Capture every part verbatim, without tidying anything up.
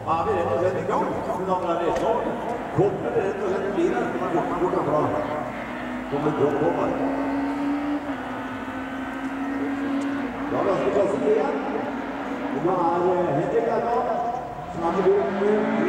er vi rett og slett i gang. Men da er det så kommer det rett og slett bilen som er borte borte fra. Kommer brått på her. Da er ganske klasse igjen. Og da er Henrik Erland som er med grunnen.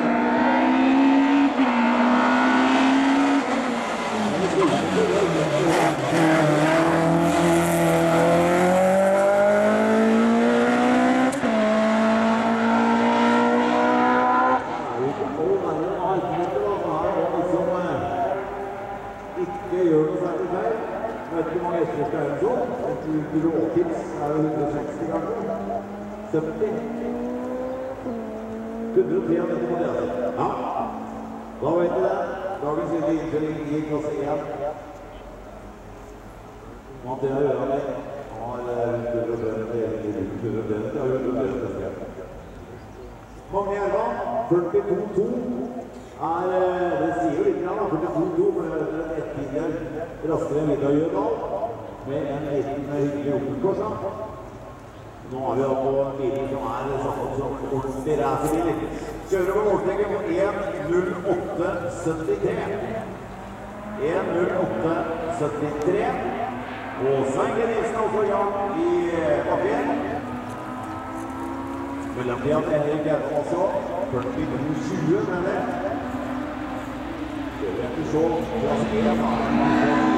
Råtips er jo hundre og seksti ganger. sytti. hundre og tre på det. Ja. Da vet vi det. Dagens innføring i klasse én. Og det har å gjøre med har hundre og tre. Mange Erland, førtito to er, det sier jo litt grann, førtito to, for det er et tidligere raskere enn Vidar Jødal, med en liten hyggelig oppkorsa. Nå har vi da på bilen som er satt som ordentlig racerbiler. Kjører over målstreken på en null åtte syttitre. en null åtte syttitre. Og Svein Nilsen også i gang i bakken. Mellomtiden til Henrik Erland også. førtito tjue, mener jeg. Kjører etter så, klasse én.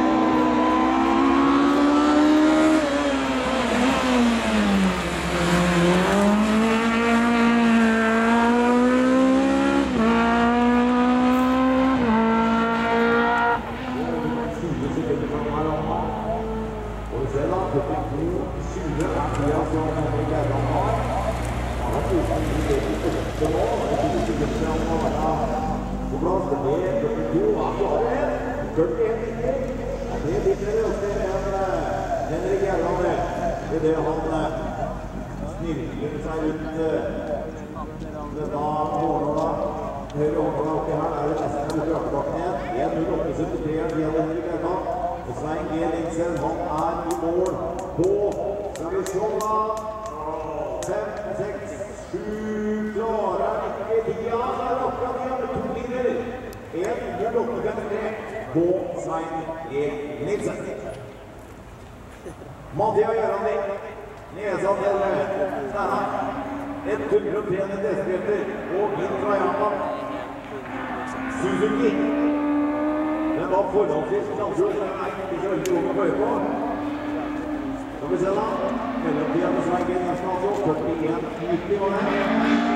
Henrik Erland, i det han snirkler seg rundt denne hårnåla, høyre hårnåla oppi her, er det nesten borte i akterbakken igjen. en null åtte syttitre er tiden Henrik Erland. Og Svein G. Nilsen, han er i mål på, skal vi se da, fem, seks, sju, klarer ikke tida, det er akkurat tida med to biler. en null åtte femtitre på Svein G. Nilsen. Mattia Gjørandi, nedsatt til Steinar, ett hundre og tre desimeter og inn fra Japan. Suzuki. Den var forholdsvis knallkjørt, den er ikke så veldig god å køye på. Skal vi se da, mellomtiden med Svein G. Nilsen altså, førtien nitti var det.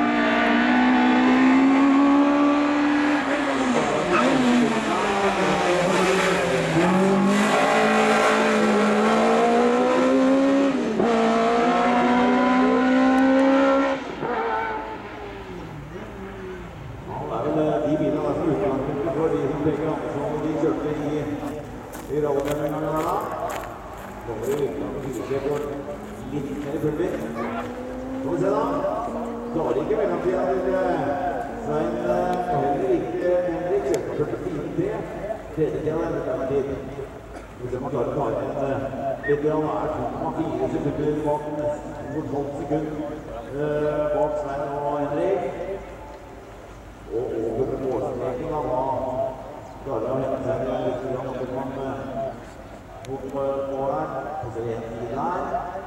Det er to komma fire sekunder bak nesten tolv sekunder bak Svein og Henrik. Og over målstreken da klarer å hente seg litt grann at det kan mot mål her. Og så en tid der.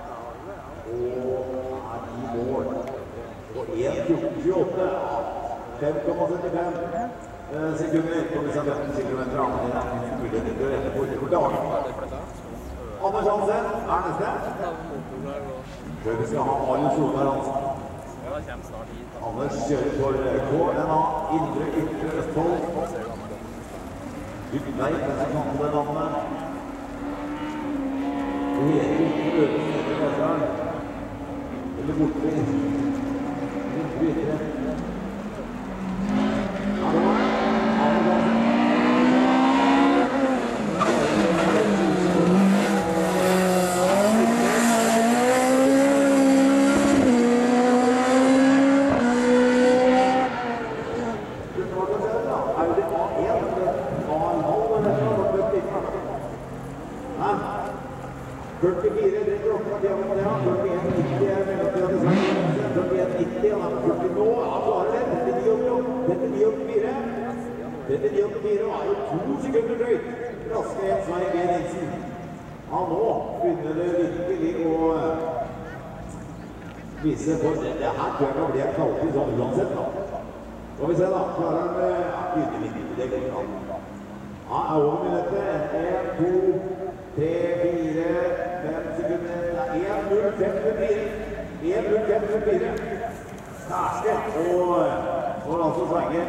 Og er i mål. Og en fjorten tjueåtte. fem komma syttifem sekunder på disse femten kilometer. Det er en mulighet til å rette på dagen. Anders Hansen er neste. Før vi skal ha Marius Solberg Hansen. Anders kjører for K N A, Indre Ytre Østfold. Ytterleik, den som kan det navnet. Det heter ikke Øvelse Øvelse. Eller borte. Indre Ytre. Ja, det var Anders Hansen. førtifire, det dropper til Amatea, førtien nitti er mellomtiden til Svein, førtien nitti, han er på førti nå, trettini åttifire er jo to sekunder drøyt. Raskere enn Svein G. Nilsen. Ja, nå begynner det virkelig å vise for det. Det her tror jeg kan bli en kvaltid sånn uansett da. Skal vi se da, klarer han ja, begynner midt, det går an. Ja, er over minuttet. en, to, tre, fire, fem sekunder. Det er en null fem fire. en null fem fire. Kærske. Og så er altså Svein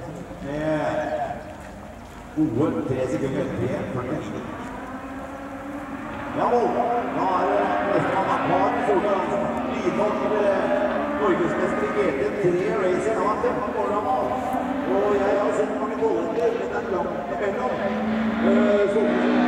med gode tre sekunder. tre førtini. Ja, vel. Da er det nesten han har Solberg. Lydmann Norgesmester i G T tre Racer har femten år gammel. Og jeg har sett mange bolleter, men det er langt imellom. Solberg.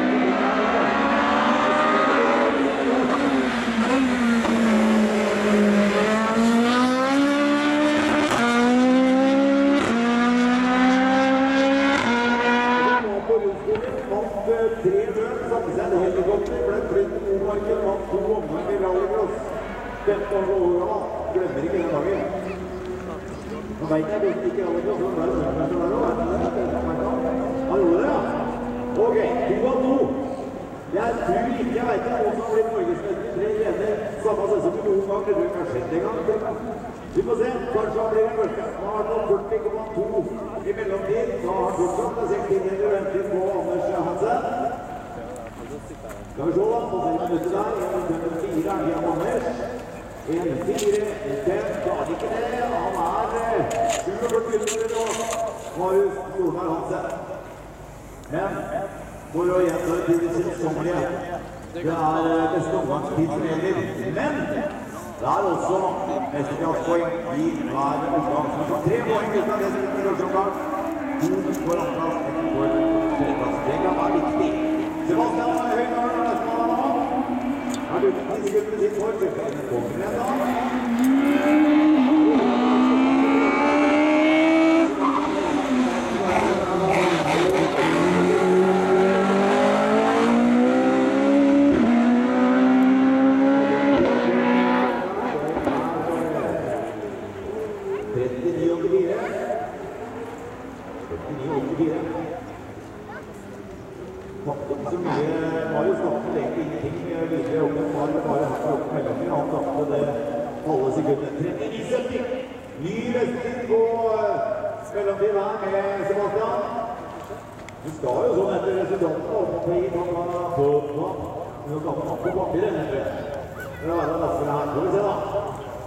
femten år gammel, glemmer ikke den dagen. Nå vet jeg godt ikke alle på sånn der sønner der også. Han gjorde det, ja. Ok, to av to. Jeg tror ikke jeg vet det, også har blitt Norgesmester tre igjenner samme sesong noen gang, det tror jeg ikke har skjedd en gang. Vi får se, kanskje han blir den første. Han har nå førti komma to i mellomtid, så har han fortsatt med sekstien eller venter på Anders Hansen. Skal vi se da, på seg minutter der, en fem fire er igjen Anders. en fire, fem, klarer ikke det. Han er sjuogførti minutter og Marius Solberg Hansen. Men for å gjøre til det sesongelige, det er neste omgangstid som gjelder. Men det er også mesterkraftspoeng i hver omgang. Så vi får tre poeng ut av det som er første omgang. To for andreplass, ett for tredjeplass. Det kan være viktig. Sebastian Høygaard er nesten av nå. Har du ti sekunder sitt for, så kan du komme igjen da. trettini åttifire. trettini åttifire. Tapte så mye, Marius tapte egentlig ingenting videre oppe, var det bare hatt opp mellomtiden, han tapte det alle sekunder. trettini sytti. Ny vesttid på mellomtiden her med Sebastian. Du skal jo sånn etter resultatet oppe på i pappa på oppnå. Du kan ha på papiret, etter det. Det er være raskere her, får vi se da.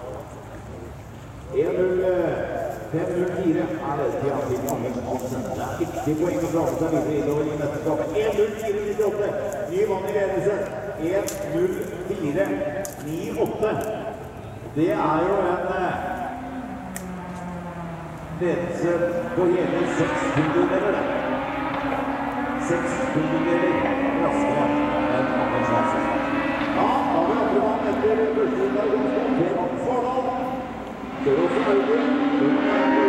en null fem null fire er det tida til Anders Hansen. Det er viktig poeng å prate seg videre innover i mesterskapet. en null fire nittiåtte. Ny mann i ledelse. en null fire nittiåtte. Det er jo en ledelse på hele seks hundredeler. seks hundredeler raskere enn Anders Hansen. Ja, da har vi andre mann etter første runde. Per Fordal. Det er også Øyvind.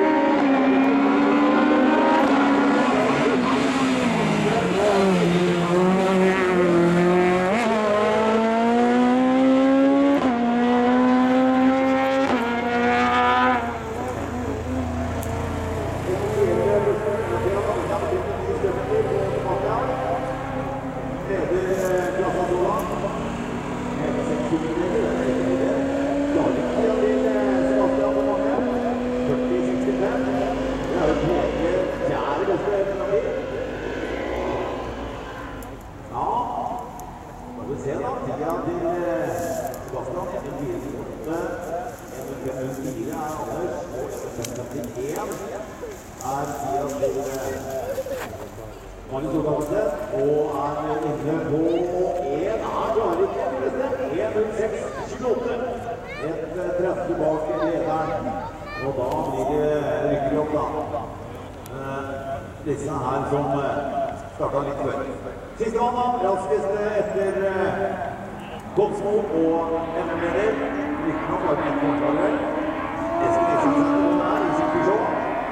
Disse her som startet litt før. Siste vann da, raskeste etter Kolsmo og M M-leder. Lykken nok var det en kontraller. Esken Nilsen setter den her i sin fysjon.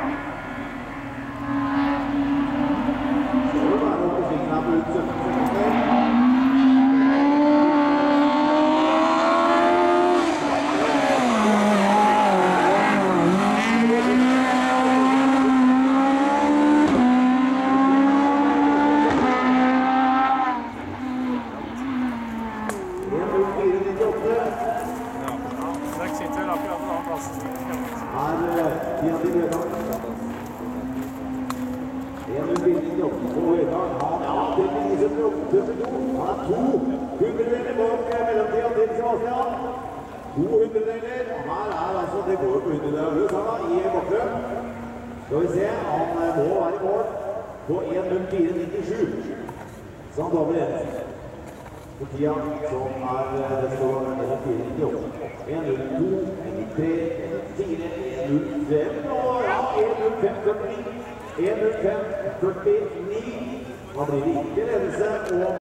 Skal det være oppe svingen her på ut sytten sekunder. tida til Høyland. En utbildning opp på Høyland. Han er trettini syttito. Han er to hundredeler bak mellomtida til Sebastian. To hundredeler. Her er altså, det går på hundredeler i bakløp. Skal vi se, han må være i mål på en null fire nittisju. Så han tar vel en. På tida som er, det står en null fire nittiåtte. en null to, en null tre, en null fire, en null fem, og ja, en null fem førtini. en null fem førtini. Da blir det ikke ledelse, og